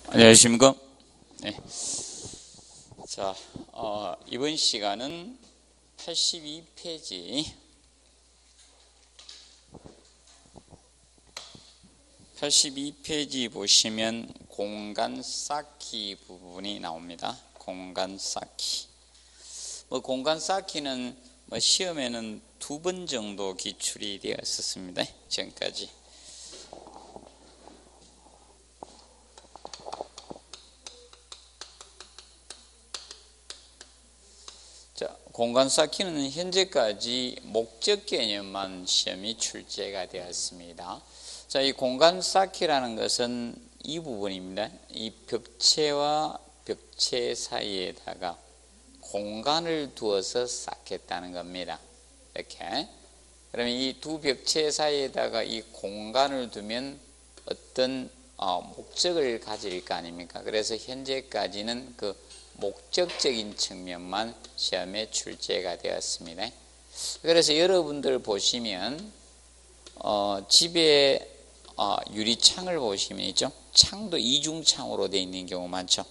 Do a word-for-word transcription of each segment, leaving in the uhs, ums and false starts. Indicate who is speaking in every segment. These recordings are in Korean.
Speaker 1: 안녕하십니까? 네. 자, 어, 이번 시간은 팔십이 페이지, 팔십이 페이지 보시면 공간 쌓기 부분이 나옵니다. 공간 쌓기. 뭐 공간 쌓기는 뭐 시험에는 두 번 정도 기출이 되었었습니다. 지금까지. 자, 공간 쌓기는 현재까지 목적 개념만 시험이 출제가 되었습니다. 자, 이 공간 쌓기라는 것은 이 부분입니다. 이 벽체와 벽체 사이에다가 공간을 두어서 쌓겠다는 겁니다. 이렇게. 그러면 이 두 벽체 사이에다가 이 공간을 두면 어떤 어, 목적을 가질 거 아닙니까? 그래서 현재까지는 그 목적적인 측면만 시험에 출제가 되었습니다. 그래서 여러분들 보시면 어, 집에 어, 유리창을 보시면 있죠. 창도 이중창으로 되어 있는 경우 많죠.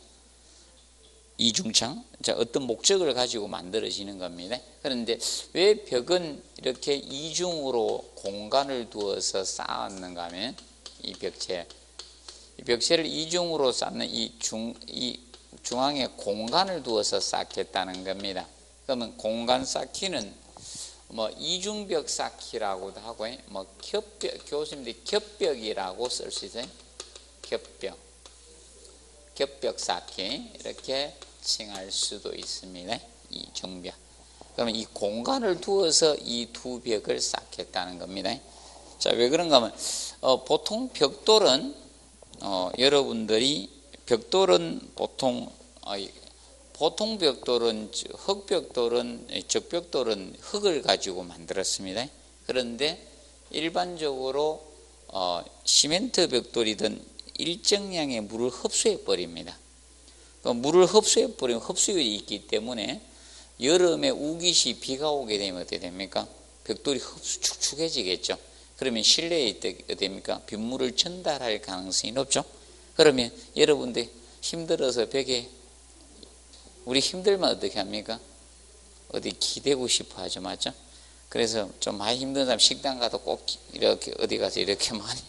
Speaker 1: 이중창. 자, 어떤 목적을 가지고 만들어지는 겁니다. 그런데 왜 벽은 이렇게 이중으로 공간을 두어서 쌓았는가 하면 이 벽체, 이 벽체를 이중으로 쌓는 이 중, 이 중앙에 공간을 두어서 쌓겠다는 겁니다. 그러면 공간 쌓기는 뭐 이중벽 쌓기라고도 하고, 뭐 겹벽, 교수님들이 겹벽이라고 쓸 수 있어요. 겹벽, 겹벽 쌓기 이렇게 칭할 수도 있습니다. 이중벽. 그러면 이 공간을 두어서 이 두 벽을 쌓겠다는 겁니다. 자, 왜 그런가 하면 어, 보통 벽돌은 어, 여러분들이 벽돌은 보통 어, 보통 벽돌은 흙벽돌은 적벽돌은 흙을 가지고 만들었습니다. 그런데 일반적으로 어, 시멘트 벽돌이든 일정량의 물을 흡수해 버립니다. 그러니까 물을 흡수해 버리면 흡수율이 있기 때문에 여름에 우기시 비가 오게 되면 어떻게 됩니까? 벽돌이 흡수 축축해지겠죠. 그러면 실내에 어떻게 됩니까? 빗물을 전달할 가능성이 높죠. 그러면 여러분들 힘들어서 벽에 우리 힘들면 어떻게 합니까? 어디 기대고 싶어 하죠, 맞죠? 그래서 좀 많이 힘든 사람 식당 가도 꼭 이렇게 어디 가서 이렇게 많이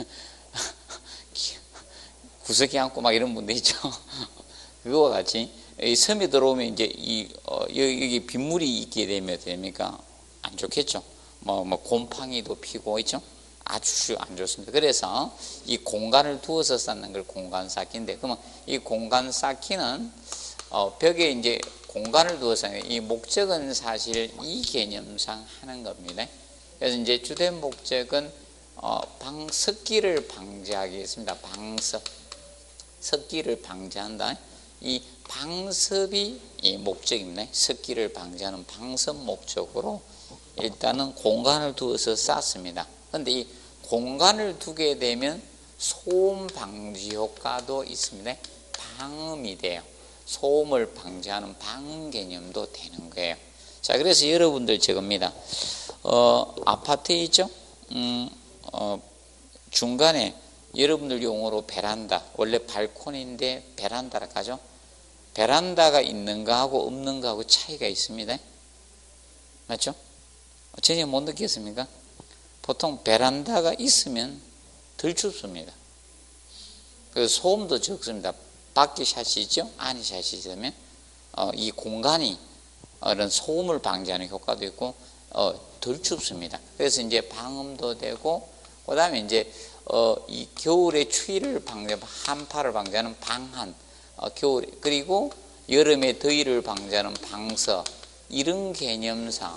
Speaker 1: 구석에 앉고 막 이런 분들 있죠. 그거와 같이 이 섬에 들어오면 이제 이 어, 여기 빗물이 있게 되면 됩니까? 안 좋겠죠. 뭐, 뭐 곰팡이도 피고 있죠. 아주 안 좋습니다. 그래서 이 공간을 두어서 쌓는 걸 공간 쌓기인데, 그러면 이 공간 쌓기는 어, 벽에 이제 공간을 두어서 이 목적은 사실 이 개념상 하는 겁니다. 그래서 이제 주된 목적은 어, 방 습기를 방지하기 위해서입니다. 방습, 습기를 방지한다. 이 방습이 이 목적입니다. 습기를 방지하는 방습 목적으로 일단은 공간을 두어서 쌓습니다. 그런데 이 공간을 두게 되면 소음 방지 효과도 있습니다. 방음이 돼요. 소음을 방지하는 방음 개념도 되는 거예요. 자, 그래서 여러분들 저겁니다. 어, 아파트에 있죠? 음, 어, 중간에 여러분들 용어로 베란다, 원래 발코니인데 베란다라고 하죠. 베란다가 있는 거하고 없는 거하고 차이가 있습니다. 맞죠? 전혀 못 느꼈습니까? 보통 베란다가 있으면 덜 춥습니다. 그래서 소음도 적습니다. 밖에 샷이 있죠? 안에 샷이 있으면 어, 이 공간이 이런 소음을 방지하는 효과도 있고 어, 덜 춥습니다. 그래서 이제 방음도 되고, 그 다음에 이제 어, 이 겨울에 추위를 방지, 한파를 방지하는 방한, 어, 겨울에, 그리고 여름에 더위를 방지하는 방서, 이런 개념상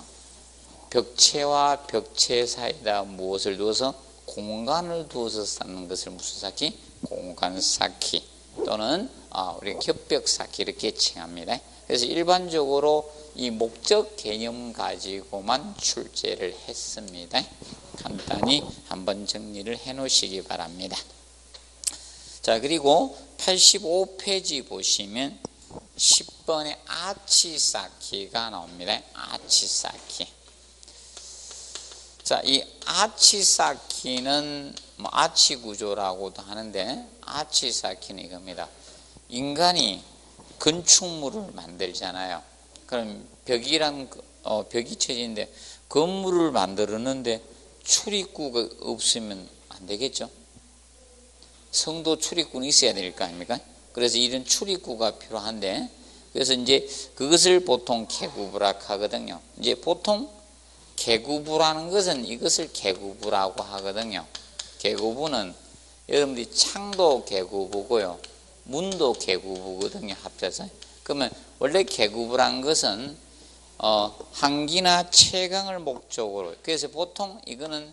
Speaker 1: 벽체와 벽체 사이에다 무엇을 두어서 공간을 두어서 쌓는 것을 무슨 쌓기? 공간 쌓기 또는 어, 우리 겹벽 쌓기 이렇게 칭합니다. 그래서 일반적으로 이 목적 개념 가지고만 출제를 했습니다. 간단히 한번 정리를 해 놓으시기 바랍니다. 자, 그리고 팔십오 페이지 보시면 십 번의 아치 쌓기가 나옵니다. 아치 쌓기. 자, 이 아치 쌓기는 뭐 아치 구조라고도 하는데 아치 쌓기는 이겁니다. 인간이 건축물을 만들잖아요. 그럼 벽이란 어, 벽이 쳐지는데 건물을 만들었는데 출입구가 없으면 안 되겠죠. 성도 출입구는 있어야 될 거 아닙니까? 그래서 이런 출입구가 필요한데, 그래서 이제 그것을 보통 개구부락 하거든요. 이제 보통 개구부라는 것은 이것을 개구부라고 하거든요. 개구부는 여러분들이 창도 개구부고요, 문도 개구부거든요, 합쳐서. 그러면 원래 개구부란 것은 어, 항기나 채광을 목적으로, 그래서 보통 이거는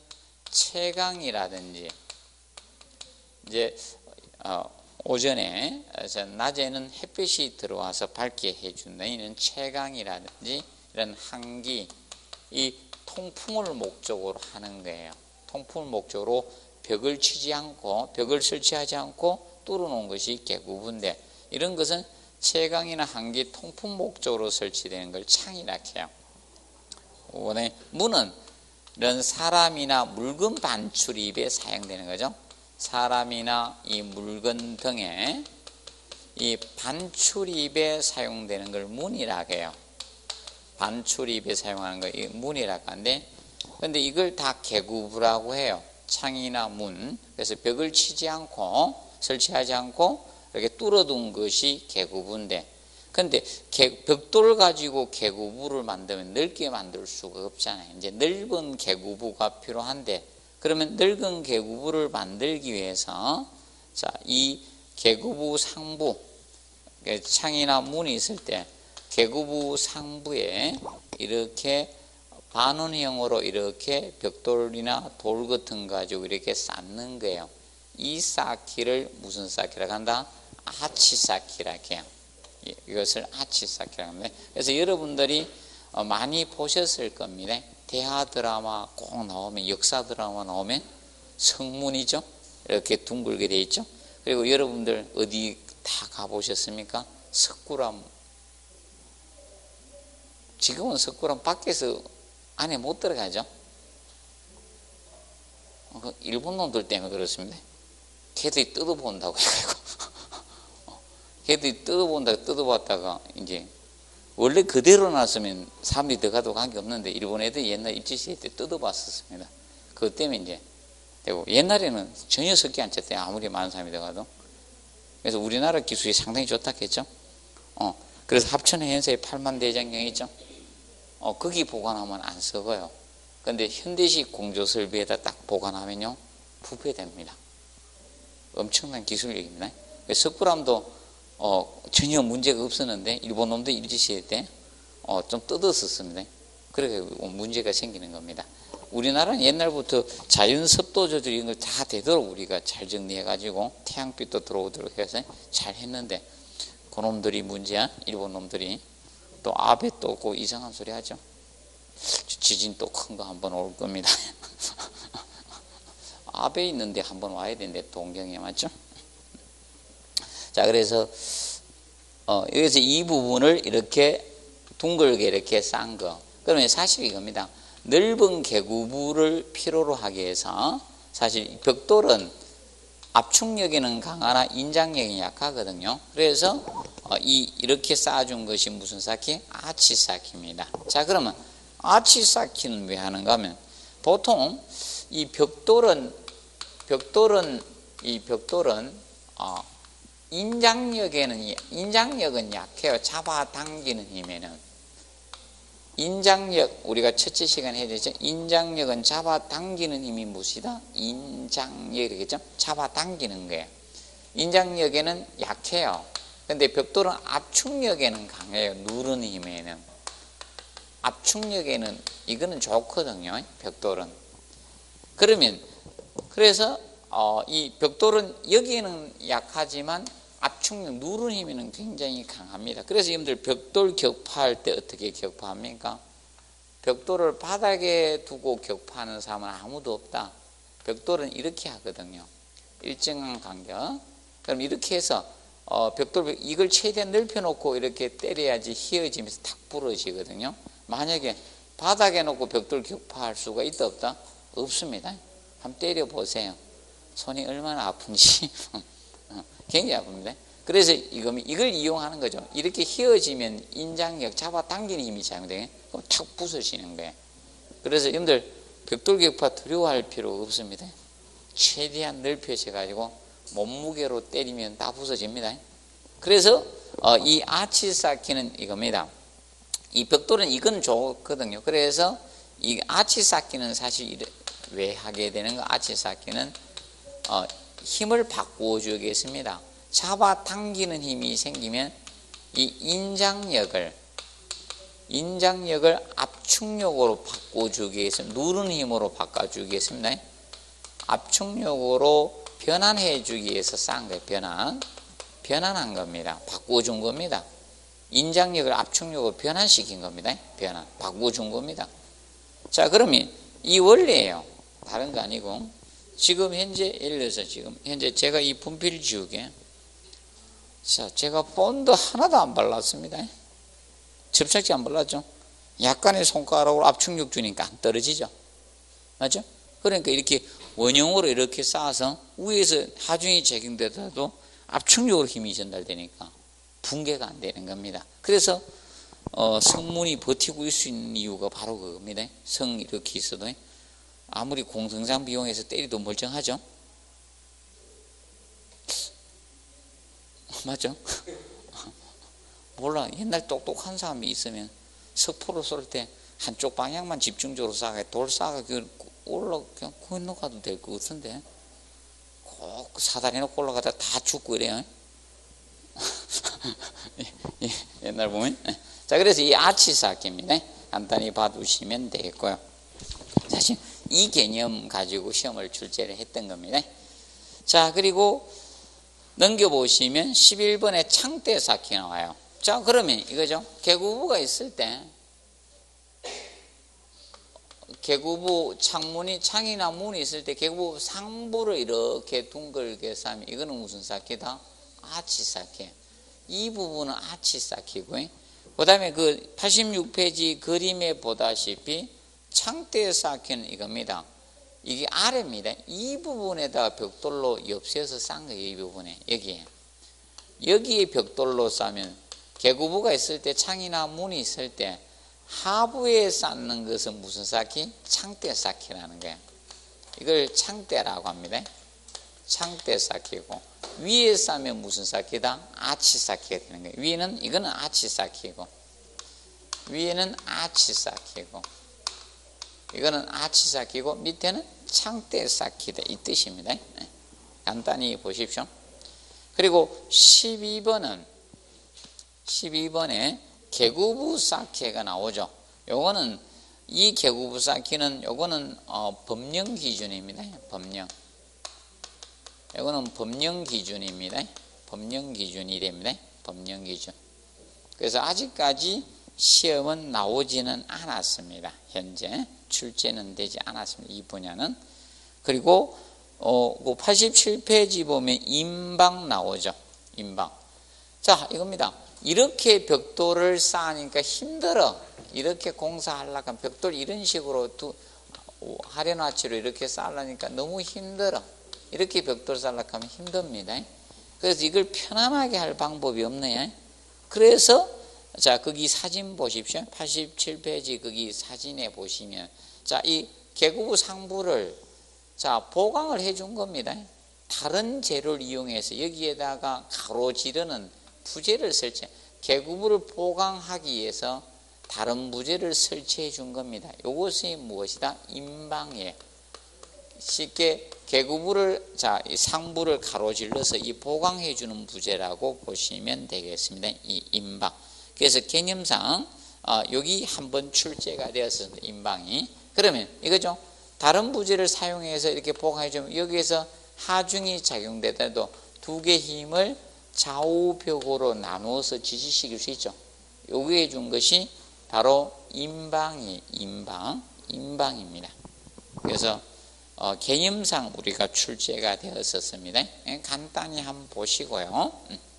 Speaker 1: 채광이라든지 이제 어, 오전에 낮에는 햇빛이 들어와서 밝게 해준다, 이런 채광이라든지 이런 항기, 이 통풍을 목적으로 하는 거예요. 통풍을 목적으로 벽을 치지 않고, 벽을 설치하지 않고 뚫어놓은 것이 개구부인데, 이런 것은 채광이나 항기 통풍 목적으로 설치되는 걸 창이라 해요. 오늘 문은 이런 사람이나 물건 반출입에 사용되는 거죠. 사람이나 이 물건 등의 이 반출입에 사용되는 걸 문이라고 해요. 반출입에 사용하는 걸 문이라고 하는데, 근데 이걸 다 개구부라고 해요. 창이나 문. 그래서 벽을 치지 않고 설치하지 않고 이렇게 뚫어둔 것이 개구부인데, 근데 벽돌 가지고 개구부를 만들면 넓게 만들 수가 없잖아요. 이제 넓은 개구부가 필요한데, 그러면 넓은 개구부를 만들기 위해서 자, 이 개구부 상부, 창이나 문이 있을 때 개구부 상부에 이렇게 반원형으로 이렇게 벽돌이나 돌 같은 거 가지고 이렇게 쌓는 거예요. 이 쌓기를 무슨 쌓기라고 한다? 아치 쌓기라고 해요. 이것을 아치 쌓기라고 합니다. 그래서 여러분들이 많이 보셨을 겁니다. 대하 드라마 꼭 나오면, 역사 드라마 나오면 성문이죠. 이렇게 둥글게 돼 있죠. 그리고 여러분들 어디 다 가보셨습니까? 석굴암. 지금은 석굴암 밖에서 안에 못 들어가죠. 일본 놈들 때문에 그렇습니다. 걔들이 뜯어본다고 해가지고 걔들이 뜯어본다고 뜯어봤다가 이제 원래 그대로 놨으면 사람들이 더 가도 관계없는데, 일본 애들이 옛날 일제시대 때 뜯어봤었습니다. 그것 때문에 이제 되고, 옛날에는 전혀 섞이 안 쳤대요. 아무리 많은 사람이 들어가도. 그래서 우리나라 기술이 상당히 좋다겠죠. 어, 그래서 합천의 현세의 팔만 대장경이 있죠. 어, 거기 보관하면 안 썩어요. 근데 현대식 공조 설비에다 딱 보관하면요, 부패됩니다. 엄청난 기술력입니다. 석굴암도 어, 전혀 문제가 없었는데, 일본 놈도 일제시대 때 어, 좀 뜯었었습니다. 그래서 문제가 생기는 겁니다. 우리나라는 옛날부터 자연 습도 조절 이런 걸 다 되도록 우리가 잘 정리해가지고 태양빛도 들어오도록 해서 잘 했는데, 그놈들이 문제야. 일본 놈들이 또 아베 또 그 이상한 소리 하죠. 지진 또 큰 거 한번 올 겁니다. 아베 있는데 한번 와야 되는데, 동경에 맞죠? 자, 그래서 어, 여기서 이 부분을 이렇게 둥글게 이렇게 싼 거. 그러면 사실 이겁니다. 넓은 개구부를 필요로 하기 위해서 사실 벽돌은 압축력에는 강하나 인장력이 약하거든요. 그래서 어, 이 이렇게 쌓아준 것이 무슨 쌓기? 아치 쌓기입니다. 자, 그러면 아치 쌓기는 왜 하는가 하면, 보통 이 벽돌은 벽돌은 이 벽돌은 어, 인장력에는 인장력은 약해요. 잡아당기는 힘에는. 인장력, 우리가 첫째 시간에 해야 되죠. 인장력은 잡아당기는 힘이 무엇이다? 인장력이겠죠. 잡아당기는 거예요. 인장력에는 약해요. 근데 벽돌은 압축력에는 강해요. 누르는 힘에는. 압축력에는 이거는 좋거든요. 벽돌은. 그러면 그래서 어, 이 벽돌은 여기에는 약하지만 압축력, 누르는 힘에는 굉장히 강합니다. 그래서 여러분들 벽돌 격파할 때 어떻게 격파합니까? 벽돌을 바닥에 두고 격파하는 사람은 아무도 없다. 벽돌은 이렇게 하거든요. 일정한 간격. 그럼 이렇게 해서 어, 벽돌 이걸 최대한 넓혀놓고 이렇게 때려야지 휘어지면서 탁 부러지거든요. 만약에 바닥에 놓고 벽돌 격파할 수가 있다 없다? 없습니다. 한번 때려보세요. 손이 얼마나 아픈지 굉장히 아픕니다. 그래서 이거, 이걸 이용하는 거죠. 이렇게 휘어지면 인장력, 잡아당기는 힘이 작용되게 그럼 탁 부서지는 거예요. 그래서 여러분들 벽돌격파 두려워할 필요 없습니다. 최대한 넓혀져가지고 몸무게로 때리면 다 부서집니다. 그래서 어, 이 아치 쌓기는 이겁니다. 이 벽돌은 이건 좋거든요. 그래서 이 아치 쌓기는 사실 왜 하게 되는가? 아치 쌓기는 어, 힘을 바꾸어 주겠습니다. 잡아당기는 힘이 생기면 이 인장력을 인장력을 압축력으로 바꿔주기 위해서 누르는 힘으로 바꿔주겠습니다. 압축력으로 변환해 주기 위해서 싼 거예요. 변환. 변환한 겁니다. 바꿔준 겁니다. 인장력을 압축력으로 변환시킨 겁니다. 변환. 바꿔준 겁니다. 자, 그러면 이 원리예요. 다른 거 아니고 지금 현재 예를 들어서 지금 현재 제가 이 분필 지우개 자, 제가 본드 하나도 안 발랐습니다. 접착제 안 발랐죠? 약간의 손가락으로 압축력 주니까 안 떨어지죠? 맞죠? 그러니까 이렇게 원형으로 이렇게 쌓아서 위에서 하중이 적용되더라도 압축력으로 힘이 전달되니까 붕괴가 안 되는 겁니다. 그래서 어, 성문이 버티고 있을 수 있는 이유가 바로 그겁니다. 성 이렇게 있어도 아무리 공성상 비용에서 때리도 멀쩡하죠? 맞죠? 몰라. 옛날 똑똑한 사람이 있으면 석포를 쏠 때 한쪽 방향만 집중적으로 쏴가 돌 쏴가 올라 그냥 건너가도 될 것 같은데 꼭 사다리 놓고 올라가다 다 죽고 이래요. 옛날 보면. 자, 그래서 이 아치 쌓기입니다. 간단히 봐두시면 되겠고요. 사실 이 개념 가지고 시험을 출제를 했던 겁니다. 자, 그리고 넘겨보시면 십일 번에 창대 쌓기 나와요. 자, 그러면 이거죠. 개구부가 있을 때 개구부 창문이 창이나 문이 있을 때 개구부 상부를 이렇게 둥글게 쌓으면 이거는 무슨 쌓기다? 아치 쌓기. 이 부분은 아치 쌓기고요. 그 다음에 그 팔십육 페이지 그림에 보다시피 창대 쌓기는 이겁니다. 이게 아래입니다. 이 부분에다가 벽돌로 엽서서 쌓은 거예요. 이 부분에 여기에 여기에 벽돌로 쌓으면 개구부가 있을 때 창이나 문이 있을 때 하부에 쌓는 것은 무슨 쌓기? 창대 쌓기라는 거예요. 이걸 창대라고 합니다. 창대 쌓기고 위에 쌓으면 무슨 쌓기다? 아치 쌓기가 되는 거예요. 위에는 이거는 아치 쌓기고 위에는 아치 쌓기고 이거는 아치 쌓기고 밑에는 창대 쌓기다 이 뜻입니다. 네. 간단히 보십시오. 그리고 십이 번은 십이 번에 개구부 쌓기가 나오죠. 요거는 이 개구부 쌓기는 요거는 어, 법령 기준입니다. 법령. 요거는 법령 기준입니다. 법령 기준이 됩니다. 법령 기준. 그래서 아직까지 시험은 나오지는 않았습니다. 현재 출제는 되지 않았습니다. 이 분야는. 그리고 어, 팔십칠 페이지 보면 인방 나오죠. 인방. 자, 이겁니다. 이렇게 벽돌을 쌓으니까 힘들어. 이렇게 공사하려고 하면 벽돌 이런 식으로 두, 하려나치로 이렇게 쌓으려니까 너무 힘들어. 이렇게 벽돌 쌓으려고 하면 힘듭니다. 그래서 이걸 편안하게 할 방법이 없네요. 그래서 자, 거기 사진 보십시오. 팔십칠 페이지 거기 사진에 보시면 자, 이 개구부 상부를 자, 보강을 해준 겁니다. 다른 재료를 이용해서 여기에다가 가로지르는 부재를 설치, 개구부를 보강하기 위해서 다른 부재를 설치해 준 겁니다. 이것이 무엇이다? 인방이에요. 쉽게 개구부를 자, 이 상부를 가로질러서 이 보강해 주는 부재라고 보시면 되겠습니다. 이 인방. 그래서 개념상 어, 여기 한번 출제가 되었습니다. 인방이. 그러면 이거죠. 다른 부재를 사용해서 이렇게 보강해 주면 여기에서 하중이 작용되더라도 두 개의 힘을 좌우벽으로 나누어서 지지시킬 수 있죠. 여기에 준 것이 바로 인방이 인방, 인방입니다. 그래서 어, 개념상 우리가 출제가 되었었습니다. 간단히 한번 보시고요.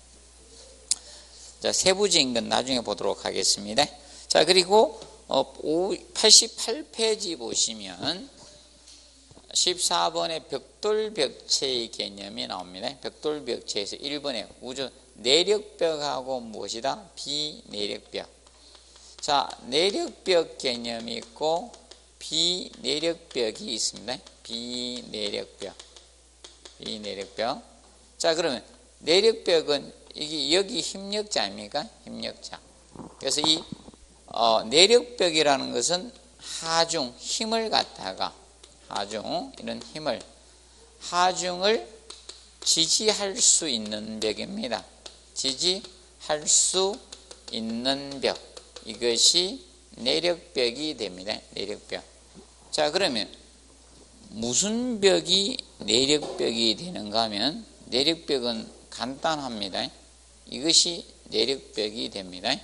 Speaker 1: 자, 세부적인 건 나중에 보도록 하겠습니다. 자, 그리고 어, 팔십팔 페이지 보시면 십사 번에 벽돌벽체의 개념이 나옵니다. 벽돌벽체에서 일 번에 우주 내력벽하고 무엇이다? 비내력벽. 자, 내력벽 개념이 있고 비내력벽이 있습니다. 비내력벽. 비내력벽. 자, 그러면 내력벽은 이게 여기 힘력자 아닙니까? 힘력자. 그래서 이 어, 내력벽이라는 것은 하중, 힘을 갖다가 하중, 이런 힘을 하중을 지지할 수 있는 벽입니다. 지지할 수 있는 벽. 이것이 내력벽이 됩니다. 내력벽. 자, 그러면 무슨 벽이 내력벽이 되는가 하면 내력벽은 간단합니다. 이것이 내력벽이 됩니다.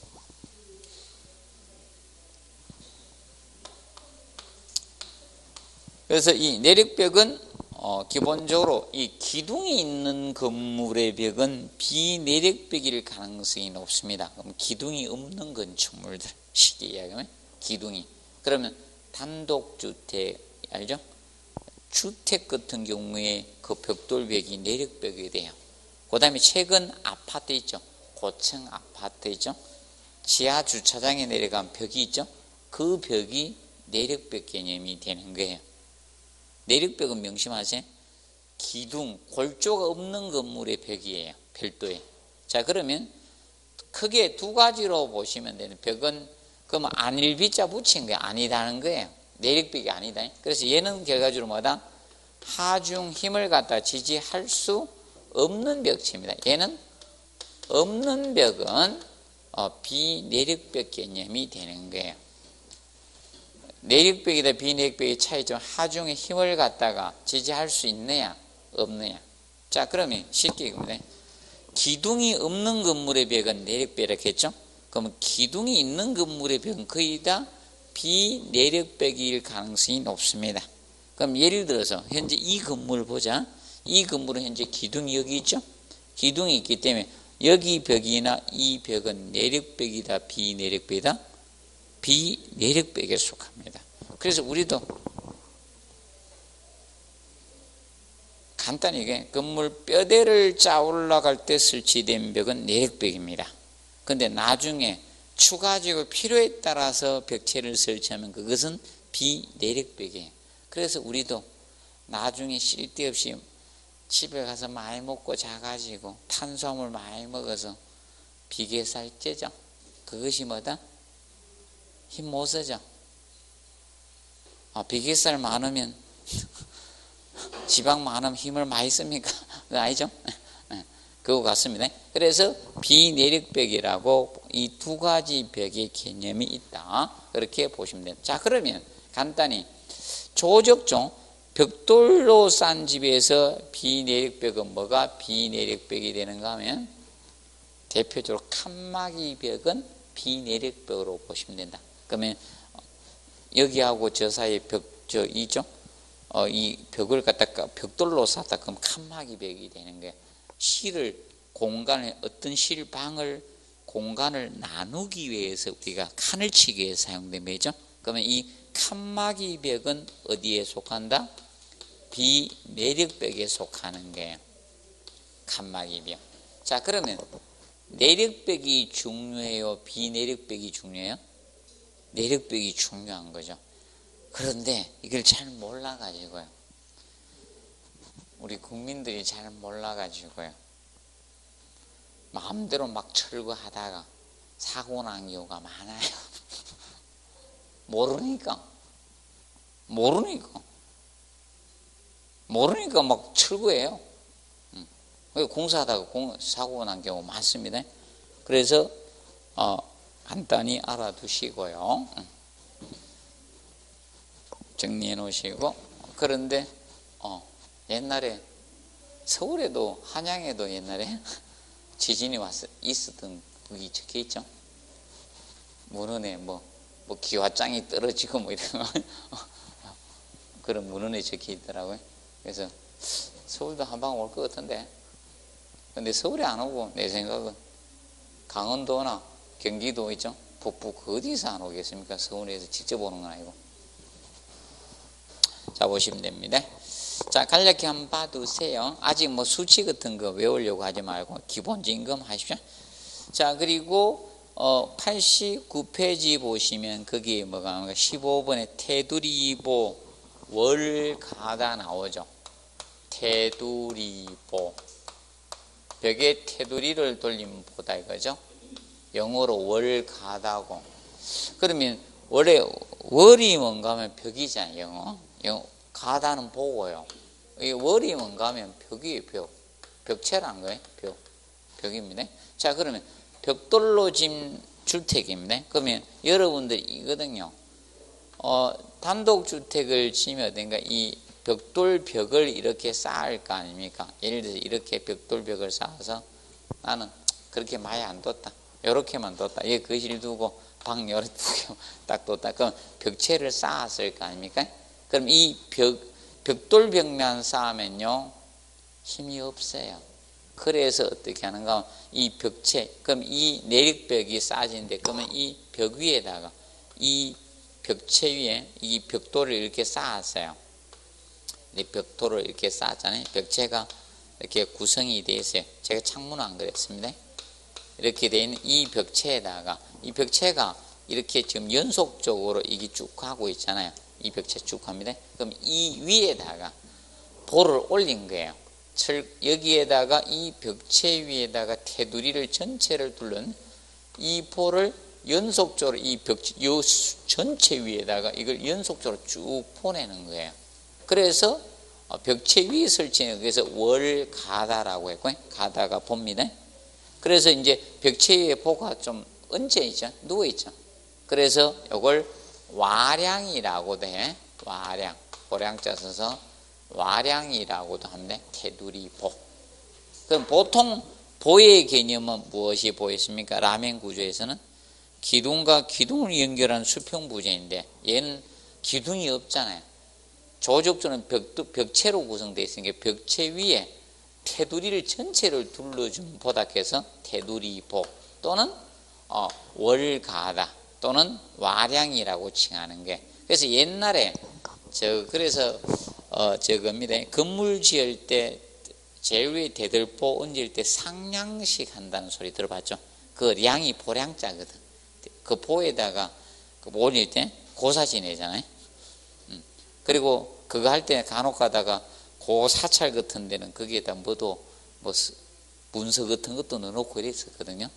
Speaker 1: 그래서 이 내력벽은 어, 기본적으로 이 기둥이 있는 건물의 벽은 비내력벽일 가능성이 높습니다. 그럼 기둥이 없는 건축물들 쉽게 이야기하면 기둥이. 그러면 단독주택 알죠? 주택 같은 경우에 그 벽돌벽이 내력벽이 돼요. 그 다음에 최근 아파트 있죠? 고층 아파트 있죠? 지하 주차장에 내려간 벽이 있죠? 그 벽이 내력벽 개념이 되는 거예요. 내력벽은 명심하세요. 기둥, 골조가 없는 건물의 벽이에요. 별도의. 자, 그러면 크게 두 가지로 보시면 되는 벽은 그러면 안일비자 붙인 게 아니다는 거예요. 내력벽이 아니다. 그래서 얘는 결과적으로 뭐다? 하중 힘을 갖다 지지할 수 없는 벽체입니다. 얘는 없는 벽은 어, 비내력벽 개념이 되는 거예요. 내력벽이다 비내력벽의 차이점, 하중의 힘을 갖다가 지지할 수 있느냐 없느냐. 자, 그러면 쉽게 이겁니다. 기둥이 없는 건물의 벽은 내력벽이라고 했죠. 그러면 기둥이 있는 건물의 벽은 거의 다 비내력벽일 가능성이 높습니다. 그럼 예를 들어서 현재 이 건물을 보자. 이 건물은 현재 기둥이 여기 있죠. 기둥이 있기 때문에 여기 벽이나 이 벽은 내력벽이다 비내력벽이다? 비내력벽에 속합니다. 그래서 우리도 간단히 이게 건물 뼈대를 짜 올라갈 때 설치된 벽은 내력벽입니다. 그런데 나중에 추가적으로 필요에 따라서 벽체를 설치하면 그것은 비내력벽이에요. 그래서 우리도 나중에 쓸데없이 집에 가서 많이 먹고 자가지고 탄수화물 많이 먹어서 비계살 째죠. 그것이 뭐다? 힘 못 쓰죠. 아, 비계살 많으면 지방 많으면 힘을 많이 씁니까? 그거 아니죠? 그거 같습니다. 그래서 비내력벽이라고 이 두 가지 벽의 개념이 있다. 그렇게 보시면 됩니다. 자, 그러면 간단히 조적종 벽돌로 싼 집에서 비내력벽은 뭐가 비내력벽이 되는가 하면 대표적으로 칸막이 벽은 비내력벽으로 보시면 된다. 그러면 여기하고 저 사이에 벽, 저 이죠? 어, 이 벽을 갖다가 벽돌로 쌌다 그럼 칸막이 벽이 되는 거예요. 실을 공간에 어떤 실방을 공간을 나누기 위해서 우리가 칸을 치기 위해서 사용된 거죠. 그러면 이 칸막이 벽은 어디에 속한다? 비내력벽에 속하는 거예요. 칸막이 벽. 자, 그러면 내력벽이 중요해요? 비내력벽이 중요해요? 내력벽이 중요한 거죠. 그런데 이걸 잘 몰라가지고요. 우리 국민들이 잘 몰라가지고요. 마음대로 막 철거하다가 사고 난 경우가 많아요. 모르니까. 모르니까. 모르니까 막 철거해요. 공사하다가 공, 사고 난 경우 많습니다. 그래서 어, 간단히 알아두시고요. 정리해 놓으시고. 그런데 어, 옛날에 서울에도 한양에도 옛날에 지진이 왔 있었던 그게 적혀 있죠. 문헌에 뭐, 뭐 기와장이 떨어지고 뭐 이런 그런 문헌에 적혀 있더라고요. 그래서 서울도 한 방 올 것 같은데, 근데 서울에 안 오고 내 생각은 강원도나 경기도 있죠. 북부 그 어디서 안 오겠습니까? 서울에서 직접 오는 건 아니고. 자, 보시면 됩니다. 자, 간략히 한번 봐두세요. 아직 뭐 수치 같은 거 외우려고 하지 말고 기본적인 거 하십시오. 자, 그리고 어, 팔십구 페이지 보시면 거기에 뭐가 십오 번에 테두리보 월가다 나오죠. 테두리보. 벽에 테두리를 돌리면 보다 이거죠. 영어로 월가다고. 그러면 원래 월이 뭔가 하면 벽이잖아요. 영어. 영어. 가다는 보고요. 이 월이 뭔가 하면 벽이에요. 벽. 벽체라는 거예요. 벽. 벽입니다. 자, 그러면 벽돌로 진 주택입니다. 그러면 여러분들이 이거든요. 어, 단독주택을 지으면 어딘가 이 벽돌 벽을 이렇게 쌓을 거 아닙니까? 예를 들어서 이렇게 벽돌 벽을 쌓아서 나는 그렇게 많이 안 뒀다. 요렇게만 뒀다. 예, 거실 두고 방 요렇게 딱 뒀다. 그럼 벽체를 쌓았을 거 아닙니까? 그럼 이 벽, 벽돌 벽만 쌓으면요, 힘이 없어요. 그래서 어떻게 하는가? 이 벽체, 그럼 이 내력벽이 쌓아지는데, 그러면 이 벽 위에다가, 이 벽체 위에 이 벽돌을 이렇게 쌓았어요. 이 벽돌을 이렇게 쌓았잖아요. 벽체가 이렇게 구성이 되어 있어요. 제가 창문은 안 그랬습니다. 이렇게 되어 있는 이 벽체에다가, 이 벽체가 이렇게 지금 연속적으로 이게 쭉 가고 있잖아요. 이 벽체 쭉 합니다. 그럼 이 위에다가 볼을 올린 거예요. 철, 여기에다가 이 벽체 위에다가 테두리를 전체를 둘른 이 볼을 연속적으로 이 벽체, 요 전체 위에다가 이걸 연속적으로 쭉 보내는 거예요. 그래서 벽체 위에 설치는 그래서 월가다라고 했고, 가다가 봅니다. 그래서 이제 벽체 위에 보가 좀 얹혀 있죠. 누워 있죠. 그래서 이걸 와량이라고도 해. 와량. 고량자 써서 와량이라고도 합니다. 테두리보. 그럼 보통 보의 개념은 무엇이 보였습니까? 라멘 구조에서는 기둥과 기둥을 연결한 수평부재인데 얘는 기둥이 없잖아요. 조적조는 벽, 벽체로 구성되어 있으니까 벽체 위에 테두리를 전체를 둘러준 보답해서 테두리보 또는 어, 월가다 또는 와량이라고 칭하는 게. 그래서 옛날에 저 그래서 어 저겁니다. 건물 지을 때 제일 위에 대들보 얹을 때 상량식 한다는 소리 들어봤죠? 그 량이 보량자거든. 그 보에다가 그 올릴 때 고사 지내잖아요. 음. 그리고 그거 할 때 간혹 가다가 고 사찰 같은 데는 거기에다 뭐도 뭐 문서 같은 것도 넣어놓고 이랬었거든요.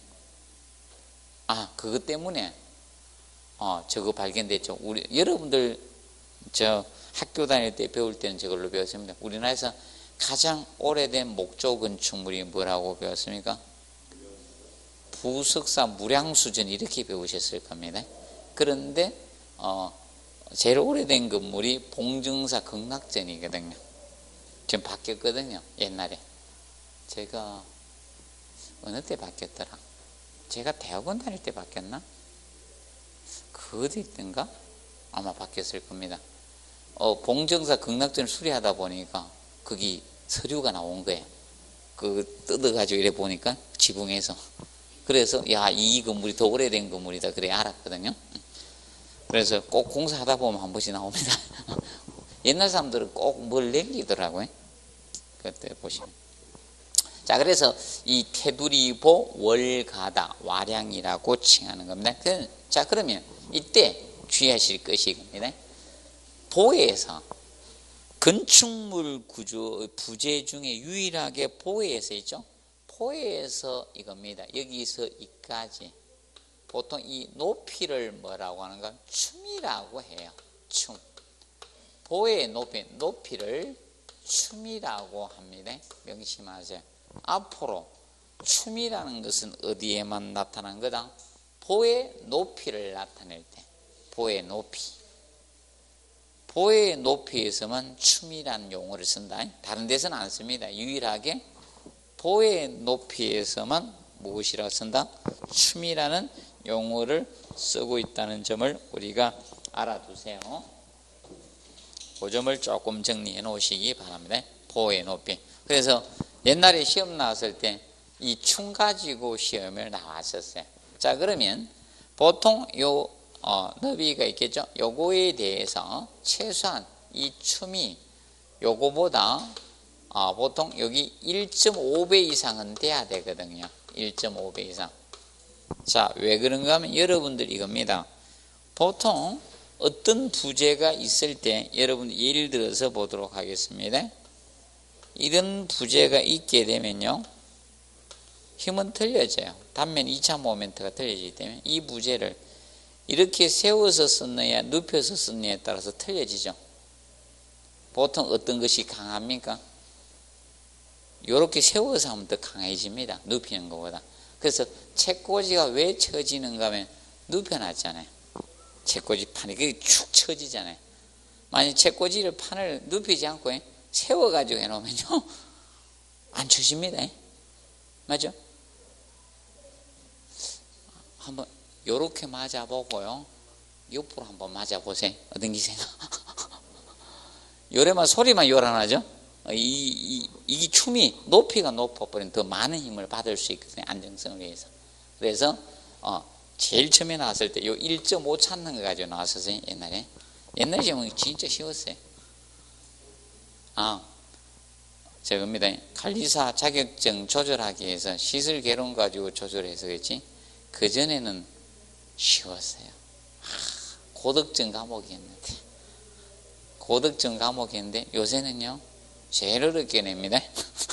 Speaker 1: 아, 그것 때문에 어 저거 발견됐죠. 우리 여러분들 저 학교 다닐 때 배울 때는 저걸로 배웠습니다. 우리나라에서 가장 오래된 목조 건축물이 뭐라고 배웠습니까? 부석사 무량수전 이렇게 배우셨을 겁니다. 그런데 어 제일 오래된 건물이 봉정사 극락전이거든요. 지금 바뀌었거든요. 옛날에 제가 어느 때 바뀌었더라? 제가 대학원 다닐 때 바뀌었나? 그 어디 있던가? 아마 바뀌었을 겁니다. 어, 봉정사 극락전을 수리하다 보니까 거기 서류가 나온 거예요. 그 뜯어가지고 이래 보니까 지붕에서. 그래서 야, 이 건물이 더 오래된 건물이다. 그래 알았거든요. 그래서 꼭 공사하다 보면 한 번씩 나옵니다. 옛날 사람들은 꼭 뭘 남기더라고요. 그때 보시면. 자, 그래서 이 테두리보 월가다 와량이라고 칭하는 겁니다. 자, 그러면 이때 주의하실 것이 겁니다. 보에서 건축물 구조 부재 중에 유일하게 보에서 있죠. 보에서 이겁니다. 여기서 이까지 보통 이 높이를 뭐라고 하는가? 춤이라고 해요. 춤. 보의 높이, 높이를 춤이라고 합니다. 명심하세요. 앞으로 춤이라는 것은 어디에만 나타난 거다? 보의 높이를 나타낼 때. 보의 높이. 보의 높이에서만 춤이라는 용어를 쓴다. 다른 데서는 안 씁니다. 유일하게 보의 높이에서만 무엇이라 쓴다? 춤이라는 용어를 쓰고 있다는 점을 우리가 알아두세요. 그 점을 조금 정리해 놓으시기 바랍니다. 보의 높이. 그래서 옛날에 시험 나왔을 때 이 춤 가지고 시험을 나왔었어요. 자, 그러면 보통 요 어, 너비가 있겠죠? 요거에 대해서 최소한 이 춤이 요거보다 아, 보통 여기 일 점 오 배 이상은 돼야 되거든요. 일 점 오 배 이상. 자, 왜 그런가 하면 여러분들 이겁니다. 보통 어떤 부재가 있을 때 여러분 예를 들어서 보도록 하겠습니다. 이런 부재가 있게 되면요, 힘은 틀려져요. 단면 이 차 모멘트가 틀려지기 때문에 이 부재를 이렇게 세워서 썼느냐 눕혀서 썼느냐에 따라서 틀려지죠. 보통 어떤 것이 강합니까? 이렇게 세워서 하면 더 강해집니다. 눕히는 것보다. 그래서 채꽂이가 왜 처지는가 하면 눕혀놨잖아요. 채꽂이 판이 그게 축 처지잖아요. 만약 채꽂이를 판을 눕히지 않고 세워가지고 해놓으면요, 안 쳐집니다. 맞죠? 한번 요렇게 맞아보고요, 옆으로 한번 맞아보세요. 어떤 기세가? 요래만 소리만 요란하죠? 이, 이, 이 춤이 높이가 높아버리면 더 많은 힘을 받을 수 있거든요. 안정성을 위해서. 그래서 어, 제일 처음에 나왔을 때 요 일 점 오 찾는 거 가지고 나왔었어요. 옛날에. 옛날 시험은 진짜 쉬웠어요. 아, 저겁니다. 관리사 자격증 조절하기 위해서 시술 개론 가지고 조절해서 그렇지, 그전에는 쉬웠어요. 아, 고득점 과목이었는데 고득점 과목이었는데 요새는요 제일 어렵게 냅니다.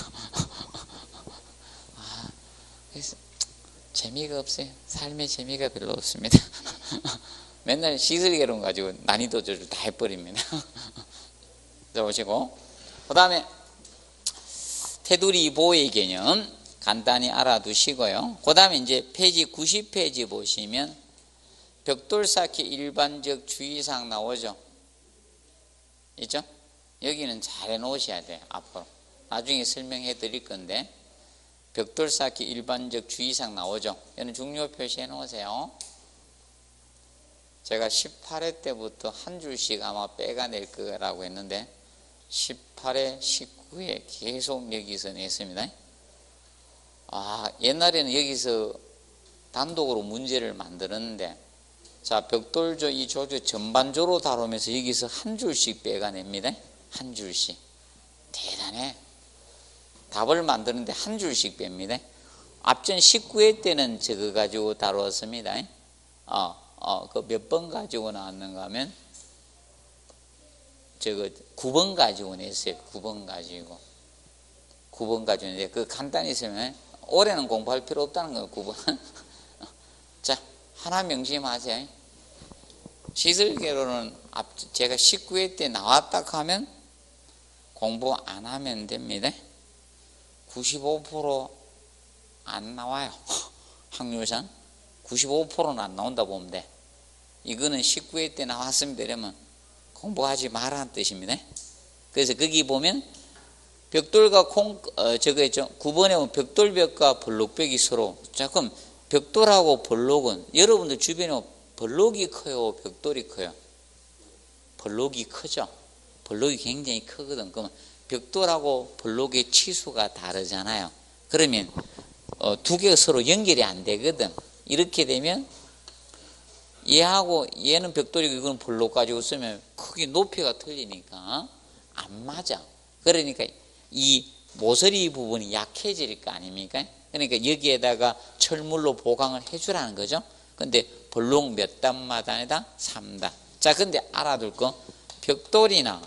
Speaker 1: 아, 그래서 재미가 없어요. 삶의 재미가 별로 없습니다. 맨날 시술개론 가지고 난이도 조절 다 해버립니다. 자, 보시고 그 다음에 테두리 보호의 개념 간단히 알아두시고요. 그 다음에 이제 페이지 구십 페이지 보시면 벽돌 쌓기 일반적 주의사항 나오죠. 있죠? 여기는 잘 해놓으셔야 돼요. 앞으로 나중에 설명해 드릴 건데 벽돌 쌓기 일반적 주의사항 나오죠. 여기는 중요 표시해 놓으세요. 제가 십팔 회 때부터 한 줄씩 아마 빼가낼 거라고 했는데 십팔 회, 십구 회 계속 여기서 냈습니다. 아, 옛날에는 여기서 단독으로 문제를 만들었는데, 자, 벽돌조 이 조조 전반적으로 다루면서 여기서 한 줄씩 빼가냅니다. 한 줄씩. 대단해. 답을 만드는데 한 줄씩 뺍니다. 앞전 십구 회 때는 저거 가지고 다루었습니다. 어, 어, 그 몇 번 가지고 나왔는가 하면, 저거 구 번 가지고 냈어요. 구 번 가지고. 구 번 가지고 냈는데, 그 간단히 쓰면, 올해는 공부할 필요 없다는 거예요, 구 번. 자, 하나 명심하세요. 시설개로는 앞, 제가 십구 회 때 나왔다 하면 공부 안 하면 됩니다. 구십오 퍼센트 안 나와요. 확률상. 구십오 퍼센트는 안 나온다 보면 돼. 이거는 십구 회 때 나왔습니다. 이러면 공부하지 말라는 뜻입니다. 그래서 거기 보면 벽돌과 콩, 어, 저거 있죠. 구 번에 보면 벽돌벽과 블록벽이 서로. 자, 그럼 벽돌하고 블록은 여러분들 주변에 블록이 커요, 벽돌이 커요? 블록이 크죠. 블록이 굉장히 크거든. 그러면 벽돌하고 블록의 치수가 다르잖아요. 그러면 어, 두 개가 서로 연결이 안 되거든. 이렇게 되면 얘하고 얘는 벽돌이고 이거는 블록 가지고 쓰면 크기 높이가 틀리니까 안 맞아. 그러니까 이 모서리 부분이 약해질 거 아닙니까? 그러니까 여기에다가 철물로 보강을 해주라는 거죠. 근데 블록 몇 단마다에다 삼 단. 자, 근데 알아둘 거, 벽돌이나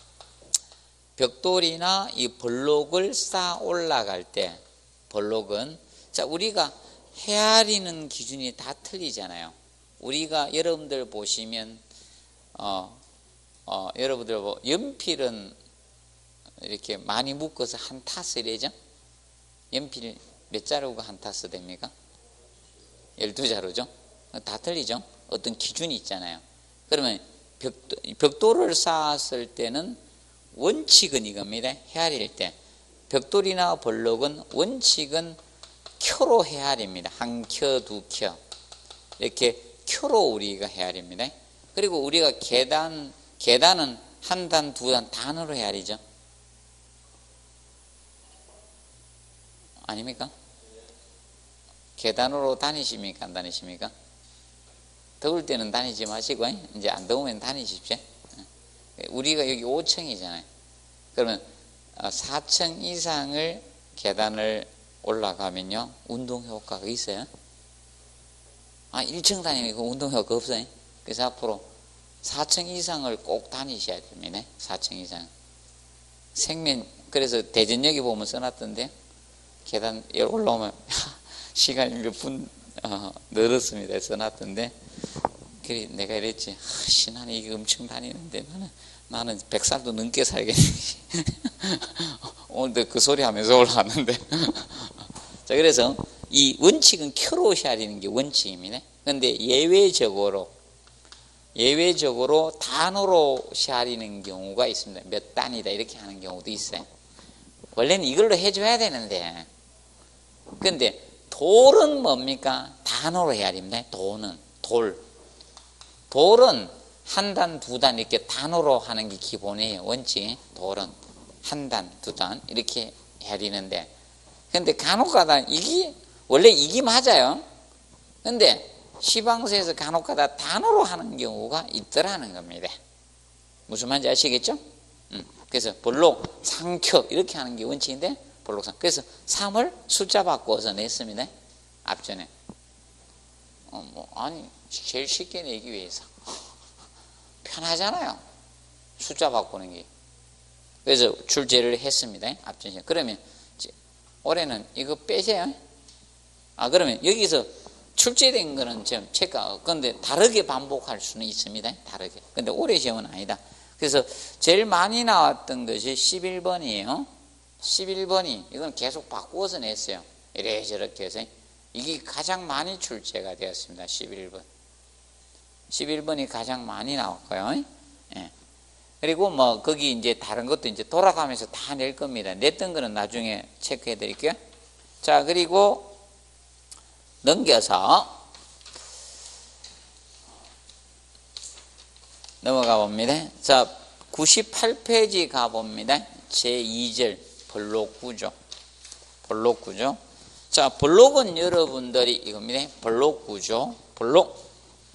Speaker 1: 벽돌이나 이 블록을 쌓아 올라갈 때 블록은, 자, 우리가 헤아리는 기준이 다 틀리잖아요. 우리가 여러분들 보시면 어, 어, 여러분들 뭐 연필은 이렇게 많이 묶어서 한 타스 이래죠? 연필 몇 자루가 한 타스 됩니까? 열두 자루죠? 다 틀리죠? 어떤 기준이 있잖아요. 그러면 벽돌, 벽돌을 쌓았을 때는 원칙은 이겁니다. 헤아릴 때. 벽돌이나 블록은 원칙은 켜로 헤아립니다. 한 켜, 두 켜. 이렇게 켜로 우리가 헤아립니다. 그리고 우리가 계단, 계단은 한 단, 두 단 단으로 헤아리죠. 아닙니까? 계단으로 다니십니까? 안 다니십니까? 더울 때는 다니지 마시고 이제 안 더우면 다니십시오. 우리가 여기 오 층이잖아요. 그러면 사 층 이상을 계단을 올라가면요 운동 효과가 있어요. 아, 일 층 다니면 그 운동 효과 없어요. 그래서 앞으로 사 층 이상을 꼭 다니셔야 됩니다. 사 층 이상. 생면, 그래서 대전역에 보면 써놨던데, 계단 올라오면, 시간이 몇 분, 어, 늘었습니다. 써놨던데, 그래, 내가 이랬지. 아, 나는 이게 엄청 다니는데, 나는, 나는 백 살도 넘게 살겠네. 오늘도 그 소리 하면서 올라왔는데. 자, 그래서 이 원칙은 켜로 헤아리는 게 원칙입니다. 근데 예외적으로, 예외적으로 단으로 헤아리는 경우가 있습니다. 몇 단이다 이렇게 하는 경우도 있어요. 원래는 이걸로 해줘야 되는데, 근데 돌은 뭡니까? 단으로 헤아립니다. 돌은 돌. 돌은 한 단, 두 단 이렇게 단으로 하는 게 기본이에요. 원칙. 돌은 한 단, 두 단 이렇게 헤아리는데, 근데 간혹가다 이게 원래 이게 맞아요. 근데 시방서에서 간혹가다 단어로 하는 경우가 있더라는 겁니다. 무슨 말인지 아시겠죠? 음, 그래서 볼록, 상켜 이렇게 하는 게 원칙인데 볼록, 상. 그래서 삼을 숫자 바꿔서 냈습니다. 앞전에. 어, 뭐 아니 제일 쉽게 내기 위해서 편하잖아요. 숫자 바꾸는 게. 그래서 출제를 했습니다. 앞전에. 그러면 올해는 이거 빼세요. 아, 그러면 여기서 출제된 거는 좀 체크하고, 근데 다르게 반복할 수는 있습니다. 다르게. 근데 올해 시험은 아니다. 그래서 제일 많이 나왔던 것이 십일 번이에요. 십일 번이, 이건 계속 바꾸어서 냈어요. 이래저렇게 해서. 이게 가장 많이 출제가 되었습니다. 십일 번. 십일 번이 가장 많이 나왔고요. 예. 그리고 뭐, 거기 이제 다른 것도 이제 돌아가면서 다 낼 겁니다. 냈던 거는 나중에 체크해 드릴게요. 자, 그리고 넘겨서 넘어가 봅니다. 자, 구십팔 페이지 가봅니다. 제이 절 볼록 구조. 볼록 구조. 자, 볼록은 여러분들이 이겁니다. 볼록 구조. 볼록.